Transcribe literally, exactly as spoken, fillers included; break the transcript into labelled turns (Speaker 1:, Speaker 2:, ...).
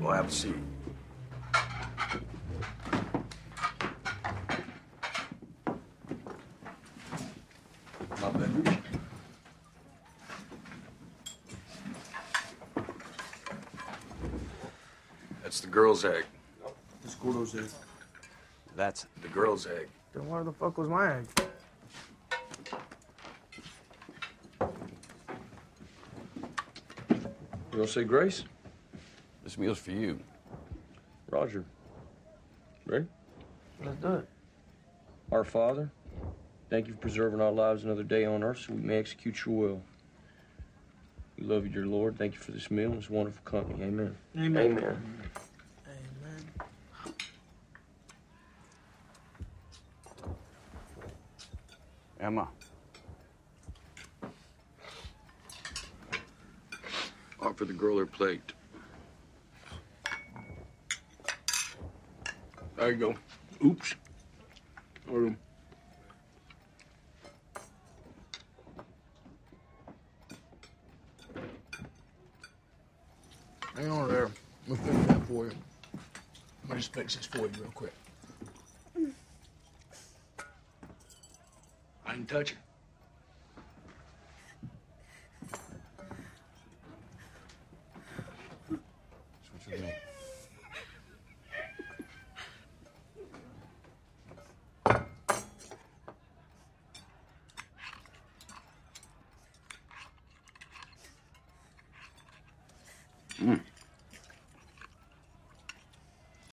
Speaker 1: Well, have a seat. My bad. That's the girl's egg.
Speaker 2: It's Gordo's egg.
Speaker 1: That's the girl's egg.
Speaker 2: Then where the fuck was my egg?
Speaker 3: You gonna say grace?
Speaker 1: This meal's for you.
Speaker 3: Roger. Ready?
Speaker 2: Let's do it.
Speaker 3: Our Father, thank you for preserving our lives another day on earth so we may execute your will. We love you, dear Lord. Thank you for this meal and this wonderful company. Amen.
Speaker 2: Amen.
Speaker 3: Amen.
Speaker 2: Amen.
Speaker 1: Emma. Offer the girl her plate. There you go. Oops. Or,
Speaker 2: Hang on there. We'll fix that for you. Let me just fix this for you real quick. I didn't touch it.
Speaker 1: that's what you do. Mm.